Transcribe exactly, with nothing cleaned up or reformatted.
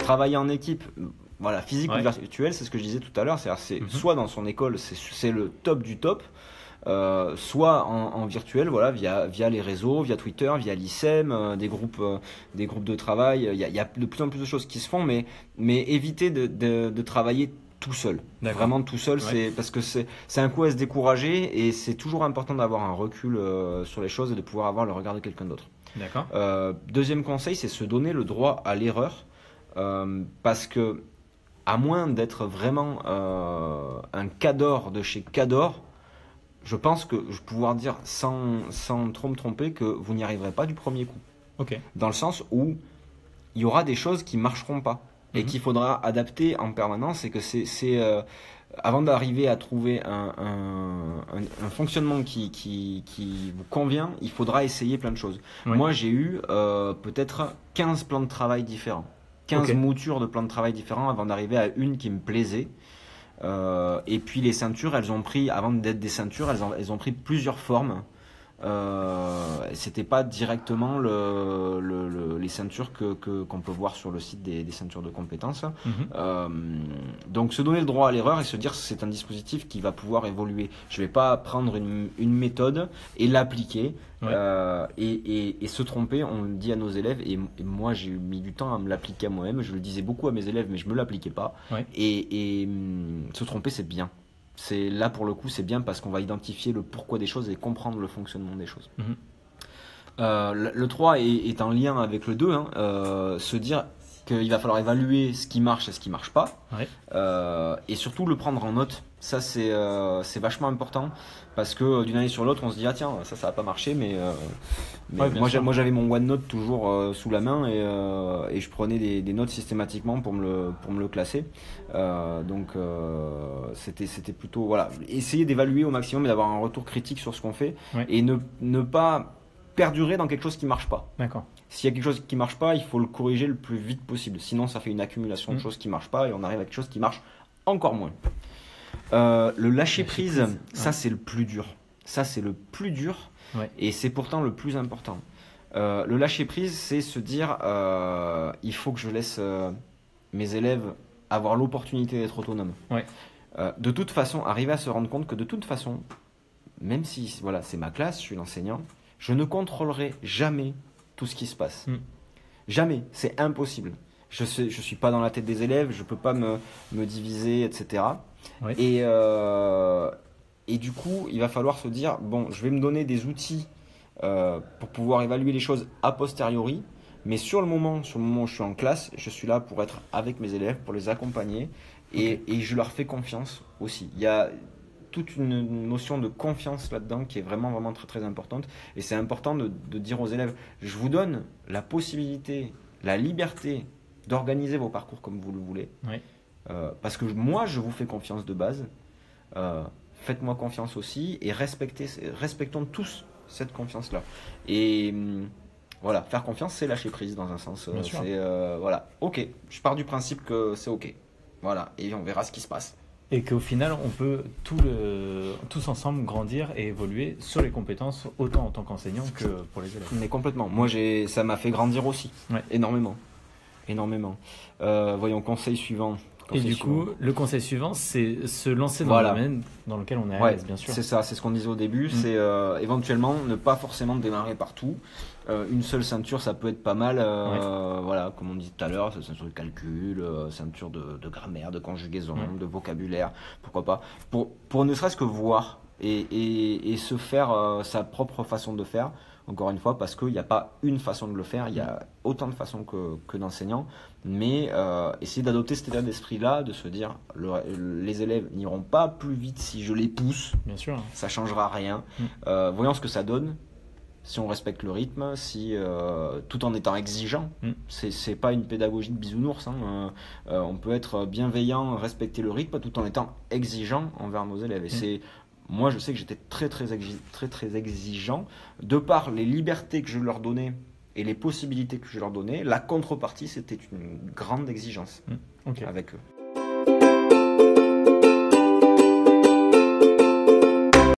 travailler en équipe, voilà, physique Ouais. ou virtuel, c'est ce que je disais tout à l'heure, c'est, c'est Mhm. soit dans son école, c'est, c'est le top du top, euh, soit en, en virtuel, voilà, via, via les réseaux, via Twitter, via l'I S E M, euh, des groupes, euh, des groupes de travail. Il y a, il y a de plus en plus de choses qui se font, mais, mais éviter de, de, de travailler tout seul. D'accord. Vraiment tout seul, Ouais. c'est parce que c'est, c'est un coup à se décourager et c'est toujours important d'avoir un recul euh, sur les choses et de pouvoir avoir le regard de quelqu'un d'autre. D'accord. Euh, deuxième conseil, c'est se donner le droit à l'erreur, euh, parce que à moins d'être vraiment euh, un cador de chez Cador, je pense que je vais pouvoir dire sans, sans trop me tromper que vous n'y arriverez pas du premier coup. Ok. Dans le sens où il y aura des choses qui marcheront pas et Mhm. qu'il faudra adapter en permanence et que c'est, c'est euh, avant d'arriver à trouver un, un, un, un fonctionnement qui, qui, qui vous convient, il faudra essayer plein de choses. Ouais. Moi, j'ai eu euh, peut-être quinze plans de travail différents, quinze Ok. moutures de plans de travail différents avant d'arriver à une qui me plaisait. Euh, et puis les ceintures, elles ont pris, avant d'être des ceintures, elles ont, elles ont pris plusieurs formes. Euh, c'était pas directement le, le, le, les ceintures que, que, qu'on peut voir sur le site des, des ceintures de compétences. Mhm. Euh, donc se donner le droit à l'erreur et se dire que c'est un dispositif qui va pouvoir évoluer. Je vais pas prendre une, une méthode et l'appliquer. Ouais. Euh, et, et, et se tromper, on le dit à nos élèves, et, et moi j'ai mis du temps à me l'appliquer à moi-même, je le disais beaucoup à mes élèves mais je me l'appliquais pas. Ouais. Et, et hum, se tromper c'est bien. C'est, là pour le coup c'est bien parce qu'on va identifier le pourquoi des choses et comprendre le fonctionnement des choses. Mhm. Euh, le, le trois est, est en lien avec le deux, hein, euh, se dire qu'il va falloir évaluer ce qui marche et ce qui marche pas, Ouais. euh, et surtout le prendre en note. Ça c'est euh, c'est vachement important parce que euh, d'une année sur l'autre on se dit ah tiens ça ça va pas marcher, mais, euh, mais Ouais, bien moi, sûr. j'ai- moi j'avais mon OneNote toujours euh, sous la main et, euh, et je prenais des, des notes systématiquement pour me le, pour me le classer. Euh, donc euh, c'était c'était plutôt voilà, essayer d'évaluer au maximum et d'avoir un retour critique sur ce qu'on fait. Ouais. Et ne, ne pas perdurer dans quelque chose qui marche pas. D'accord. S'il y a quelque chose qui marche pas, il faut le corriger le plus vite possible. Sinon, ça fait une accumulation de Mm. choses qui marchent pas et on arrive à quelque chose qui marche encore moins. Euh, le lâcher Lâcher prise, prise, ça ouais. c'est le plus dur. Ça c'est le plus dur Ouais. et c'est pourtant le plus important. Euh, le lâcher prise, c'est se dire euh, il faut que je laisse euh, mes élèves avoir l'opportunité d'être autonomes. Ouais. Euh, de toute façon, arriver à se rendre compte que de toute façon, même si voilà, c'est ma classe, je suis l'enseignant, je ne contrôlerai jamais tout ce qui se passe. Mm. Jamais, c'est impossible. Je ne je suis pas dans la tête des élèves, je peux pas me, me diviser, et cetera. Ouais. Et, euh, et du coup, il va falloir se dire, bon, je vais me donner des outils euh, pour pouvoir évaluer les choses a posteriori, mais sur le moment, sur le moment où je suis en classe, je suis là pour être avec mes élèves, pour les accompagner, et, Ok. et je leur fais confiance aussi. Il y a toute une notion de confiance là-dedans qui est vraiment, vraiment très, très importante. Et c'est important de, de dire aux élèves, je vous donne la possibilité, la liberté d'organiser vos parcours comme vous le voulez. Ouais. Euh, parce que moi, je vous fais confiance de base. Euh, faites-moi confiance aussi et respectez, respectons tous cette confiance-là. Et hum, voilà, faire confiance, c'est lâcher prise dans un sens. Euh, Bien sûr. c'est euh, voilà, ok, je pars du principe que c'est ok. Voilà, et on verra ce qui se passe. Et qu'au final, on peut tout le, tous ensemble grandir et évoluer sur les compétences, autant en tant qu'enseignant que pour les élèves. Mais complètement. Moi, j'ai, ça m'a fait grandir aussi, Ouais. énormément, énormément. Euh, voyons, conseil suivant. Et Conseil du suivant. coup, le conseil suivant, c'est se lancer dans Voilà. le domaine dans lequel on est à Ouais, l'aise, bien sûr. c'est ça, c'est ce qu'on disait au début, Mm. c'est euh, éventuellement ne pas forcément démarrer partout. Euh, une seule ceinture, ça peut être pas mal, euh, voilà, comme on disait tout à l'heure, c'est ceinture de calcul, euh, ceinture de, de grammaire, de conjugaison, Ouais. de vocabulaire, pourquoi pas, pour, pour ne serait-ce que voir et, et, et se faire euh, sa propre façon de faire, encore une fois, parce qu'il n'y a pas une façon de le faire, il y a autant de façons que, que d'enseignants, mais euh, essayer d'adopter cet état d'esprit-là, de se dire, le- les élèves n'iront pas plus vite si je les pousse, Bien sûr. ça changera rien. Mm. Euh, voyons ce que ça donne si on respecte le rythme, si euh, tout en étant exigeant. Mm. C'est, c'est pas une pédagogie de bisounours. Hein. Euh, euh, on peut être bienveillant, respecter le rythme, tout en étant exigeant envers nos élèves. Et Mm. c'est moi, je sais que j'étais très très, exi- très très exigeant de par les libertés que je leur donnais et les possibilités que je leur donnais. La contrepartie, c'était une grande exigence Mm. Ok. avec eux.